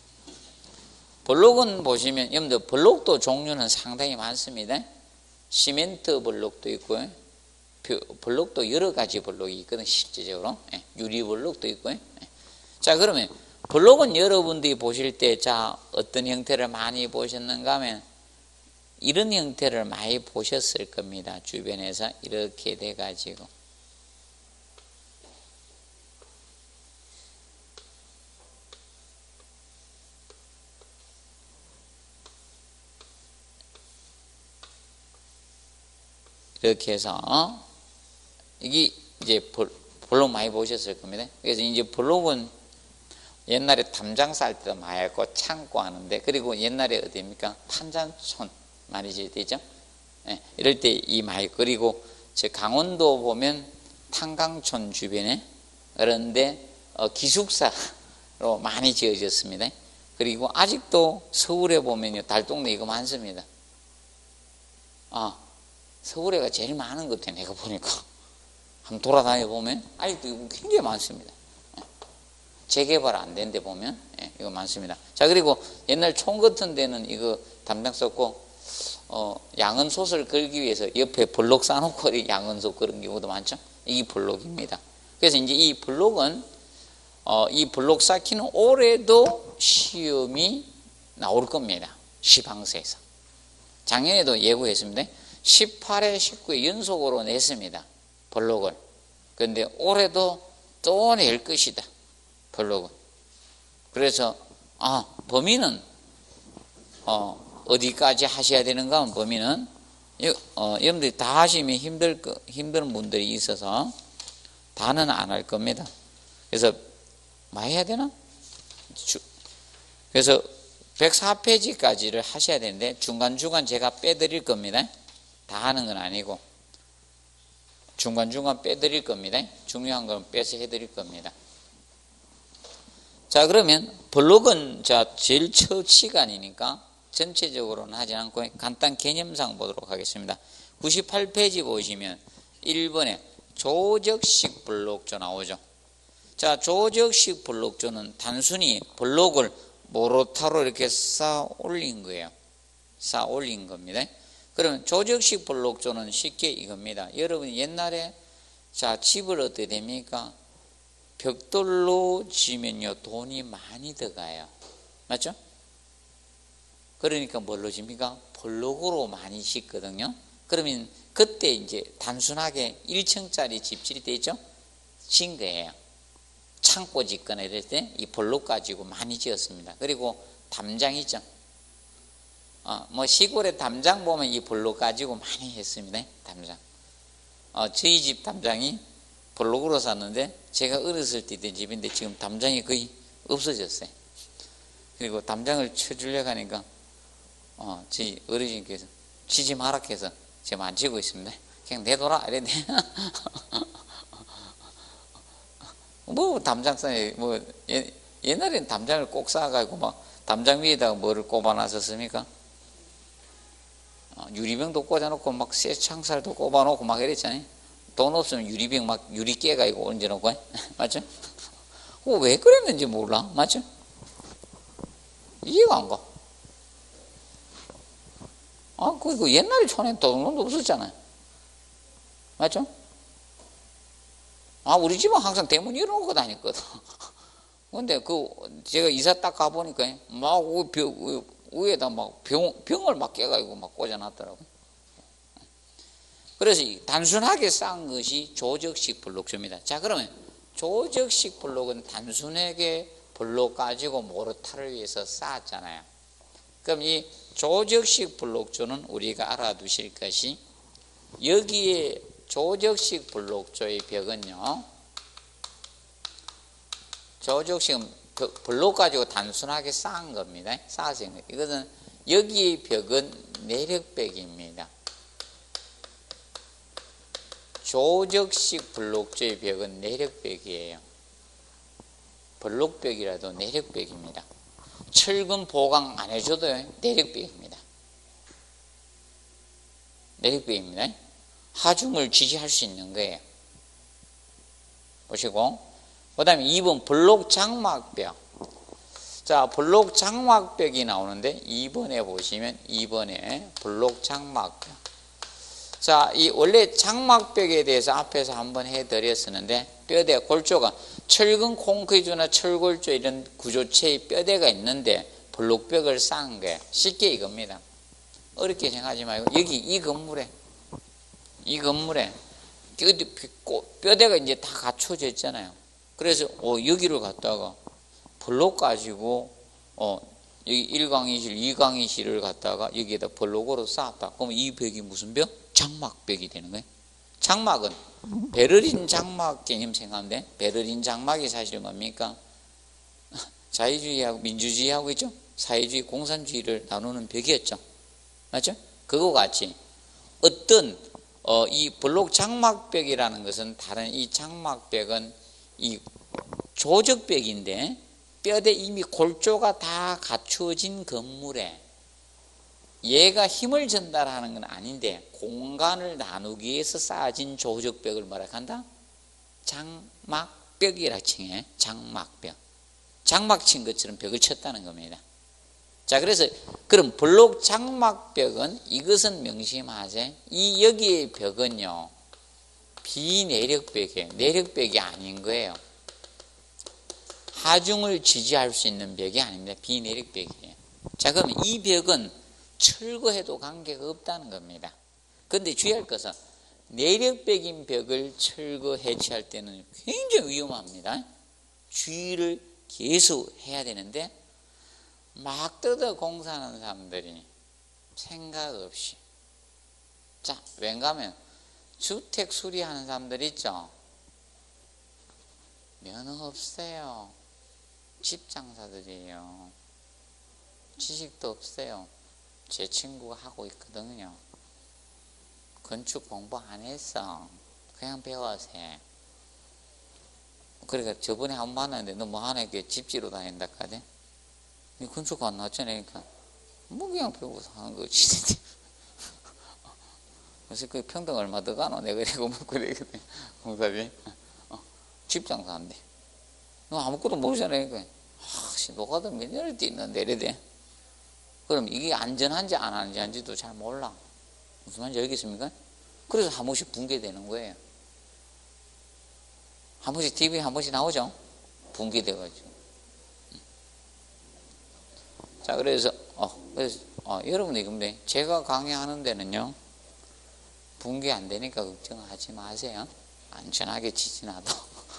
Speaker 1: 볼록은 보시면, 여러분들 볼록도 종류는 상당히 많습니다. 시멘트 볼록도 있고요. 볼록도 여러 가지 볼록이 있거든요. 실제적으로. 예, 유리 볼록도 있고요. 예. 자, 그러면 볼록은 여러분들이 보실 때, 자, 어떤 형태를 많이 보셨는가 하면 이런 형태를 많이 보셨을 겁니다. 주변에서 이렇게 돼가지고. 이렇게 해서, 어? 이게 이제 볼, 볼록 많이 보셨을 겁니다. 그래서 이제 볼록은 옛날에 담장 쌀 때도 많이 했고, 창고 하는데, 그리고 옛날에 어디입니까? 탄잔촌 많이 지을 때 있죠? 예, 이럴 때 이 많이, 그리고 저 강원도 보면 탄강촌 주변에, 그런데 어, 기숙사로 많이 지어졌습니다. 그리고 아직도 서울에 보면요, 달동네 이거 많습니다. 아, 서울에가 제일 많은 것 같아요. 내가 보니까. 한번 돌아다녀 보면 아직도 이거 굉장히 많습니다. 재개발 안 된 데 보면 예, 이거 많습니다. 자, 그리고 옛날 촌 같은 데는 이거 담장 썼고, 어, 양은솥을 걸기 위해서 옆에 블록 쌓아놓고 양은솥 그런 경우도 많죠. 이게 블록입니다. 그래서 이제 이 블록은 어, 이 블록 쌓기는 올해도 시험이 나올 겁니다. 시방서에서. 작년에도 예고했습니다. 십팔 회, 십구 회 연속으로 냈습니다. 블록을. 그런데 올해도 또 낼 것이다. 블록은. 그래서 아, 범위는 어, 어디까지 하셔야 되는가 하면 범위는 어, 여러분들이 다 하시면 힘들 거, 힘든 분들이 있어서 다는 안 할 겁니다. 그래서 많이 해야 되나? 그래서 백사 페이지까지를 하셔야 되는데 중간중간 제가 빼드릴 겁니다. 다 하는 건 아니고 중간중간 빼드릴 겁니다. 중요한 건 빼서 해드릴 겁니다. 자, 그러면 블록은 자 제일 첫 시간이니까 전체적으로는 하지 않고 간단 개념상 보도록 하겠습니다. 구십팔 페이지 보시면 일 번에 조적식 블록조 나오죠. 자, 조적식 블록조는 단순히 블록을 모로타로 이렇게 쌓아 올린 거예요. 쌓아 올린 겁니다. 그러면 조적식 블록조는 쉽게 이겁니다. 여러분 옛날에 자 집을 어떻게 됩니까? 벽돌로 지면요 돈이 많이 들어가요. 맞죠? 그러니까 뭘로 집니까? 블록으로 많이 짓거든요. 그러면 그때 이제 단순하게 일 층짜리 집질이 되죠? 진 거예요. 창고 짓거나 이럴 때 이 블록 가지고 많이 지었습니다. 그리고 담장 있죠? 어, 뭐 시골에 담장 보면 이 블록 가지고 많이 했습니다. 담장. 어, 저희 집 담장이 블록으로 샀는데 제가 어렸을 때 된 집인데 지금 담장이 거의 없어졌어요. 그리고 담장을 쳐주려고 하니까 어, 저희 어르신께서 치지 마라 해서 지금 안 치고 있습니다. 그냥 내둬라 이랬네. 뭐 담장상에 뭐 예, 옛날에는 담장을 꼭 쌓아가지고 막 담장 위에다가 뭐를 꼽아놨었습니까? 어, 유리병도 꽂아놓고 막 쇠 창살도 꼽아놓고 막 이랬잖아요. 돈 없으면 유리병 막 유리 깨가지고 얹어놓고 맞죠? 어, 왜 그랬는지 몰라. 맞죠? 이해가 안 가. 아, 그리고 옛날에 촌엔 돈도 없었잖아요. 맞죠? 아, 우리 집은 항상 대문 열어놓고 다녔거든. 근데 그, 제가 이사 딱 가보니까 막 벽, 위에다 막 병, 병을 막 깨가지고 막 꽂아놨더라고요. 그래서 단순하게 쌓은 것이 조적식 블록조입니다. 자, 그러면 조적식 블록은 단순하게 블록 가지고 모르타를 위해서 쌓았잖아요. 그럼 이 조적식 블록조는 우리가 알아두실 것이 여기에 조적식 블록조의 벽은요, 조적식은 블록 가지고 단순하게 쌓은 겁니다. 쌓아서 이것은 여기의 벽은 내력벽입니다. 조적식 블록조의 벽은 내력벽이에요. 블록벽이라도 내력벽입니다. 철근 보강 안 해줘도 내력벽입니다. 내력벽입니다. 하중을 지지할 수 있는 거예요. 보시고, 그 다음에 이 번 블록 장막벽. 자, 블록 장막벽이 나오는데 이 번에 보시면 이 번에 블록 장막벽. 자, 이 원래 장막벽에 대해서 앞에서 한번 해드렸었는데 뼈대, 골조가 철근 콘크리트나 철골조 이런 구조체의 뼈대가 있는데 블록벽을 쌓은 거예요. 쉽게 이겁니다. 어렵게 생각하지 말고 여기 이 건물에 이 건물에 뼈대가 이제 다 갖춰져 있잖아요. 그래서 어, 여기를 갖다가 블록 가지고 어, 여기 일 강의실, 이 강의실을 갖다가 여기에다 블록으로 쌓았다. 그럼 이 벽이 무슨 벽? 장막벽이 되는 거예요. 장막은 베를린 장막 개념 생각하는데 베를린 장막이 사실 뭡니까? 자유주의하고 민주주의하고 있죠? 사회주의, 공산주의를 나누는 벽이었죠. 맞죠? 그거 같이 어떤 어, 이 블록 장막벽이라는 것은 다른 이 장막벽은 이 조적벽인데 뼈대 이미 골조가 다 갖추어진 건물에 얘가 힘을 전달하는 건 아닌데 공간을 나누기 위해서 쌓아진 조적벽을 뭐라 한다? 장막벽이라 칭해. 장막벽. 장막 친 것처럼 벽을 쳤다는 겁니다. 자, 그래서 그럼 블록 장막벽은 이것은 명심하세. 이 여기의 벽은요 비내력벽이에요. 내력벽이 아닌 거예요. 하중을 지지할 수 있는 벽이 아닙니다. 비내력벽이에요. 자, 그럼 이 벽은 철거해도 관계가 없다는 겁니다. 그런데 주의할 것은 내력벽인 벽을 철거 해체할 때는 굉장히 위험합니다. 주의를 계속 해야 되는데 막 뜯어 공사하는 사람들이 생각 없이, 자, 왠가 하면 주택 수리하는 사람들 있죠. 면허 없어요. 집장사들이에요. 지식도 없어요. 제 친구가 하고 있거든요. 건축 공부 안 했어. 그냥 배워서 해. 그러니까 저번에 한 번 만났는데 너 뭐 하나 이렇게 집지로 다닌다 카대. 니 건축 안 나왔잖아. 그러니까 뭐 그냥 배워서 하는 거지. 그래서 그 평당 얼마 더 가노? 내가 이러고 뭐 그러거든. 공사비. 어, 집장사인데. 너 아무것도 모르잖아. 그러니까. 아, 씨, 노가다 몇 년을 뛰는데 이래 돼. 그럼 이게 안전한지 안 안전한지도 잘 몰라. 무슨 말인지 알겠습니까? 그래서 한 번씩 붕괴되는 거예요. 한 번씩 티비에 한 번씩 나오죠? 붕괴돼가지고. 자, 그래서, 어, 그래서, 어, 여러분이 근데 제가 강의하는 데는요, 붕괴 안 되니까 걱정하지 마세요. 안전하게 지지나도.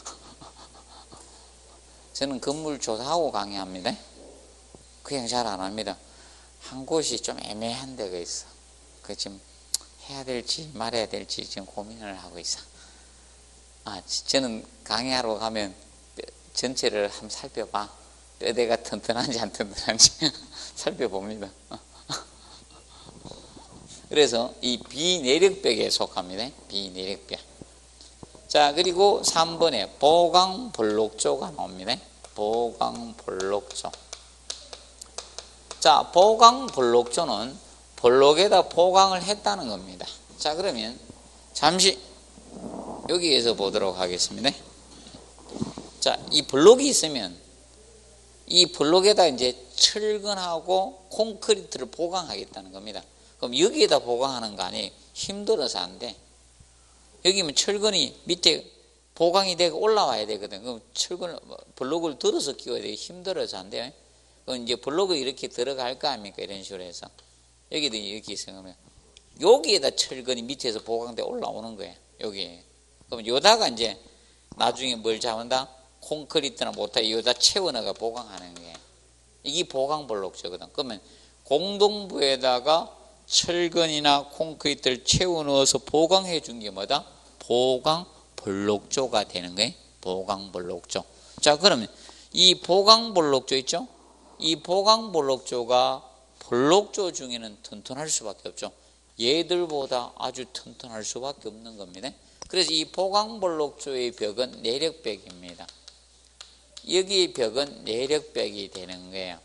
Speaker 1: 저는 건물 조사하고 강의합니다. 그냥 잘 안 합니다. 한 곳이 좀 애매한 데가 있어. 그 지금 해야 될지 말아야 될지 지금 고민을 하고 있어. 아, 저는 강의하러 가면 전체를 한번 살펴봐. 뼈대가 튼튼한지 안 튼튼한지 살펴봅니다. 그래서 이 비내력벽에 속합니다. 비내력벽. 자, 그리고 삼 번에 보강볼록조가 나옵니다. 보강볼록조. 자, 보강볼록조는 볼록에다 보강을 했다는 겁니다. 자, 그러면 잠시 여기에서 보도록 하겠습니다. 자, 이 볼록이 있으면 이 볼록에다 이제 철근하고 콘크리트를 보강하겠다는 겁니다. 그럼 여기에다 보강하는 거 아니에요. 힘들어서 안 돼. 여기면 철근이 밑에 보강이 되고 올라와야 되거든. 그럼 철근을, 블록을 들어서 끼워야 돼. 힘들어서 안 돼요. 그럼 이제 블록을 이렇게 들어갈 거 아닙니까? 이런 식으로 해서. 여기도 이렇게 있으면 여기에다 철근이 밑에서 보강돼 올라오는 거예요. 여기에. 그럼 요다가 이제 나중에 뭘 잡는다? 콘크리트나 못하 요다 채워넣어가 보강하는 거예요. 이게 보강블록조거든. 그러면 공동부에다가 철근이나 콘크리트를 채워 넣어서 보강해 준 게 뭐다? 보강블록조가 되는 거예요. 보강블록조. 자, 그러면 이 보강블록조 있죠? 이 보강블록조가 블록조 중에는 튼튼할 수밖에 없죠. 얘들보다 아주 튼튼할 수밖에 없는 겁니다. 그래서 이 보강블록조의 벽은 내력벽입니다. 여기 벽은 내력벽이 되는 거예요.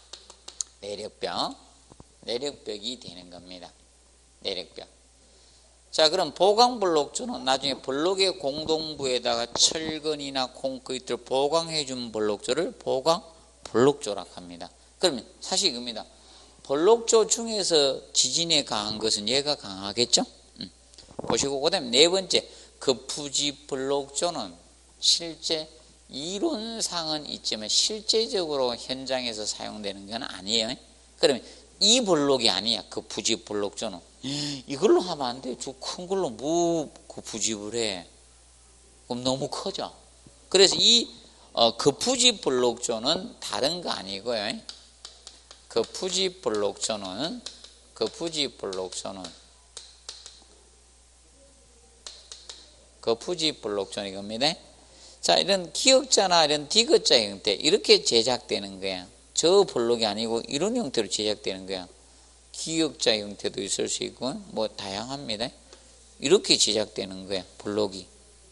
Speaker 1: 내력벽. 내력벽이 되는 겁니다. 내력벽. 자, 그럼 보강블록조는 나중에 블록의 공동부에다가 철근이나 콘크리트를 보강해 준 블록조를 보강블록조라고 합니다. 그러면 사실 이겁니다. 블록조 중에서 지진에 강한 것은 얘가 강하겠죠? 음. 보시고, 그 다음에 네 번째, 거푸집 블록조는 실제 이론상은 있지만 실제적으로 현장에서 사용되는 건 아니에요. 그러면 이 블록이 아니야. 거푸집 블록조는. 이걸로 하면 안 돼. 저 큰 걸로 뭐 거푸집을 해. 그럼 너무 커져. 그래서 이 어, 거푸집 블록조는 다른 거 아니고요. 거푸집 블록조는 거푸집 블록조는 거푸집 블록조는 이겁니다. 자, 이런 기역자나 이런 디귿자 형태 이렇게 제작되는 거야. 저 블록이 아니고 이런 형태로 제작되는 거야. 기역자 형태도 있을 수 있고 뭐 다양합니다. 이렇게 제작되는 거야. 블록이.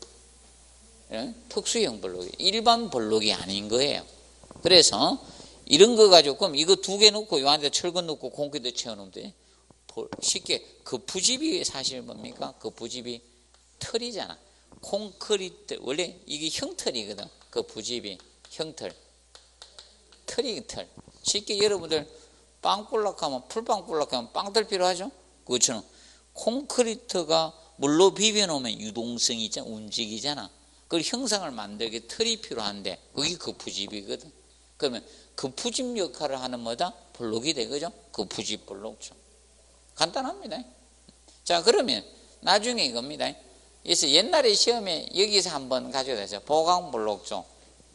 Speaker 1: 특수형 블록이. 일반 블록이 아닌 거예요. 그래서 이런 거 가지고 그럼 이거 두 개 넣고 요 안에 철근 넣고 콘크리트 채워놓으면 돼. 쉽게 거푸집이 사실 뭡니까? 거푸집이 털이잖아. 콘크리트 원래 이게 형털이거든. 거푸집이 형털. 털이 털. 쉽게 여러분들 빵 꿀락하면 풀빵 꿀락하면 빵들 필요하죠? 그것처럼 콘크리트가 물로 비벼놓으면 유동성이 있잖아. 움직이잖아. 그걸 형상을 만들게 털이 필요한데 그게 거푸집이거든. 그러면 거푸집 역할을 하는 뭐다? 블록이 되거죠? 거푸집 블록죠. 간단합니다. 자, 그러면 나중에 이겁니다. 그래서 옛날에 시험에 여기서 한번 가져다죠. 보강블록조.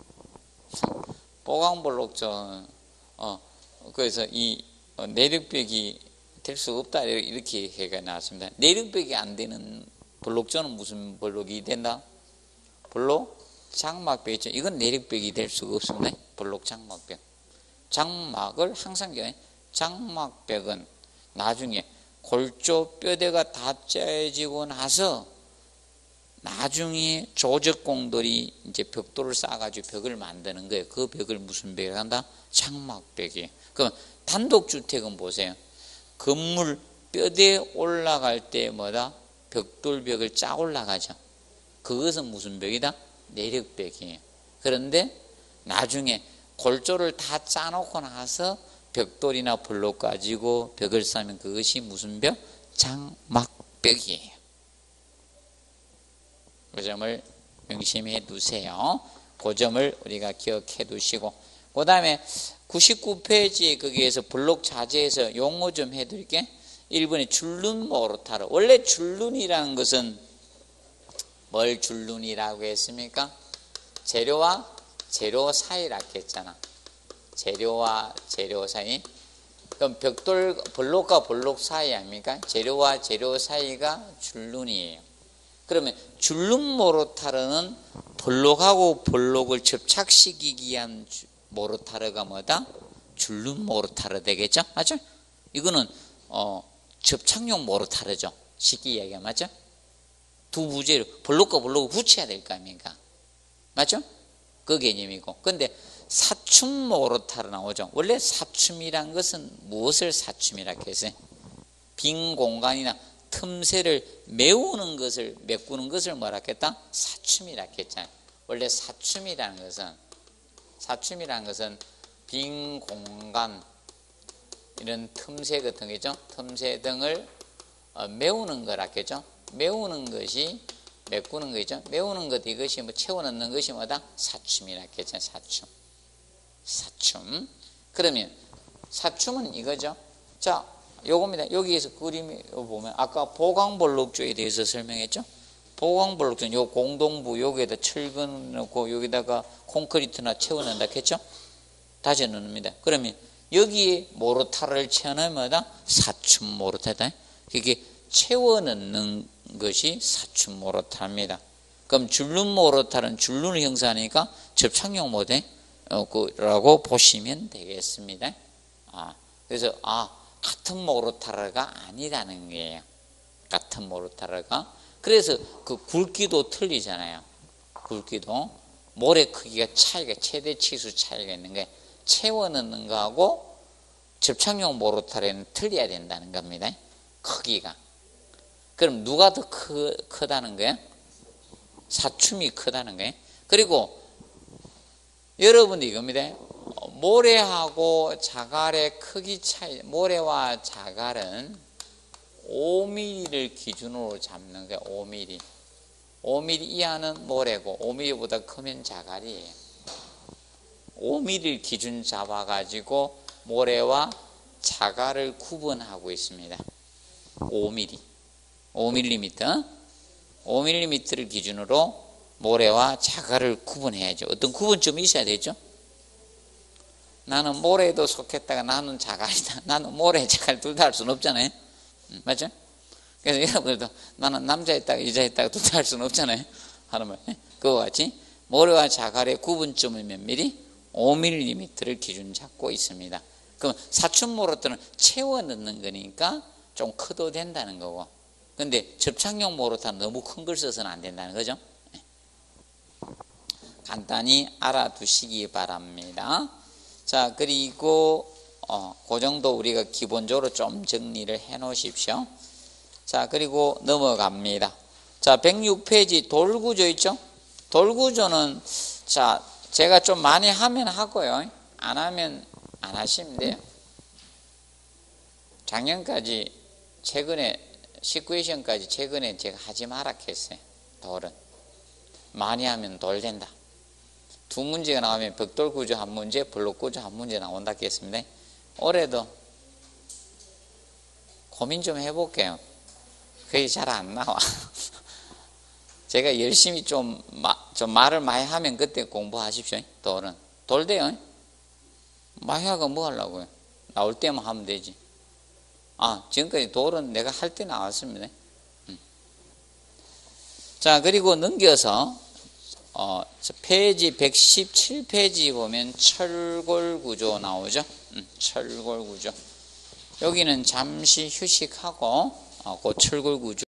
Speaker 1: 보강블록조. 어, 그래서 이 내력벽이 될 수 없다. 이렇게 해가 나왔습니다. 내력벽이 안 되는 블록조는 무슨 블록이 된다? 블록 장막벽 있죠. 이건 내력벽이 될 수가 없습니다. 블록 장막벽. 장막을 항상 장막벽은 나중에 골조 뼈대가 다 짜여지고 나서 나중에 조적공들이 이제 벽돌을 쌓아가지고 벽을 만드는 거예요. 그 벽을 무슨 벽이라고 한다? 장막벽이에요. 그럼 단독주택은 보세요. 건물 뼈대에 올라갈 때 뭐다? 벽돌벽을 짜 올라가죠. 그것은 무슨 벽이다? 내력벽이에요. 그런데 나중에 골조를 다 짜놓고 나서 벽돌이나 블록 가지고 벽을 쌓으면 그것이 무슨 벽? 장막벽이에요. 그 점을 명심해 두세요. 그 점을 우리가 기억해 두시고, 그 다음에 구십구 페이지 거기에서 블록 자재에서 용어 좀 해드릴게. 일 번에 줄눈 모르타르. 원래 줄눈이라는 것은 뭘 줄눈이라고 했습니까? 재료와 재료 사이라고 했잖아. 재료와 재료 사이. 그럼 벽돌 블록과 블록 사이 아닙니까? 재료와 재료 사이가 줄눈이에요. 그러면 줄눈 모르타르는 블록하고 블록을 접착시키기 위한 모르타르가 뭐다? 줄눈 모르타르 되겠죠? 맞죠? 이거는 어, 접착용 모르타르죠. 쉽게 이야기하면 맞죠? 두 부재로 블록과 블록을 붙여야 될 거 아닙니까? 맞죠? 그 개념이고. 근데 사춤 모르타르 나오죠. 원래 사춤이란 것은 무엇을 사춤이라고 했어요? 빈 공간이나 틈새를 메우는 것을, 메꾸는 것을 뭐라 했다? 사춤이라고 했잖아요. 원래 사춤이라는 것은, 사춤이라는 것은 빈 공간, 이런 틈새 같은 거죠. 틈새 등을 메우는 거라 했죠. 메우는 것이, 메꾸는 거죠. 메우는 것, 이것이 뭐 채워넣는 것이 뭐다? 사춤이라 했잖아요. 사춤. 사춤. 그러면 사춤은 이거죠. 자, 요겁니다. 여기에서 그림을 보면 아까 보강블록조에 대해서 설명했죠. 보강블록조는 요 공동부 여기에다 철근 넣고 여기다가 콘크리트나 채워넣는다 했죠. 다져 넣습니다. 그러면 여기에 모르타르를 채워넣으면 뭐다? 사춤 모르타르다. 이게 채워넣는 것이 사춤 모르타르입니다. 그럼 줄눈 모르타르는 줄눈을 형성하니까 접착용 모델라고 보시면 되겠습니다. 아, 그래서 아 같은 모르타르가 아니라는 거예요. 같은 모르타르가. 그래서 그 굵기도 틀리잖아요. 굵기도 모래 크기가 차이가 최대 치수 차이가 있는 게 채워 넣는 거하고 접착용 모르타르는 틀려야 된다는 겁니다. 크기가. 그럼 누가 더 크, 크다는 거예요? 사춤이 크다는 거예요. 그리고 여러분 이겁니다. 모래하고 자갈의 크기 차이, 모래와 자갈은 오 밀리미터를 기준으로 잡는 거예요. 오 밀리미터. 오 밀리미터 이하는 모래고 오 밀리미터보다 크면 자갈이에요. 오 밀리미터를 기준 잡아가지고 모래와 자갈을 구분하고 있습니다. 오 밀리미터. 오 밀리미터. 오 밀리미터를 기준으로 모래와 자갈을 구분해야죠. 어떤 구분점이 있어야 되죠. 나는 모래에도 속했다가 나는 자갈이다. 나는 모래, 자갈 둘 다 할 수는 없잖아요. 맞죠? 그래서 여러분들도 나는 남자였다가 여자였다가 둘 다 할 수는 없잖아요. 하는 말. 그와 같이 모래와 자갈의 구분점은 몇 미리? 오 밀리미터를 기준 잡고 있습니다. 그럼 사춘 모르타르는 채워 넣는 거니까 좀 커도 된다는 거고. 근데 접착용 모르타르는 너무 큰 걸 써서는 안 된다는 거죠. 간단히 알아두시기 바랍니다. 자, 그리고 어, 그 정도 우리가 기본적으로 좀 정리를 해 놓으십시오. 자, 그리고 넘어갑니다. 자, 백육 페이지 돌구조 있죠? 돌구조는 자, 제가 좀 많이 하면 하고요. 안 하면 안 하시면 돼요. 작년까지 최근에 시큐에이션까지 최근에 제가 하지 마라 했어요. 돌은 많이 하면 돌 된다. 두 문제가 나오면 벽돌 구조 한 문제, 블록 구조 한 문제 나온다 했습니다. 올해도 고민 좀 해볼게요. 그게 잘 안 나와. 제가 열심히 좀, 좀 말을 많이 하면 그때 공부하십시오. 돌은 돌대요. 많이 하고 뭐 하려고요? 나올 때만 하면 되지. 아, 지금까지 돌은 내가 할 때 나왔습니다. 음. 자, 그리고 넘겨서 어, 페이지 백십칠 페이지 보면 철골 구조 나오죠. 음, 철골 구조. 여기는 잠시 휴식하고 어, 그 철골 구조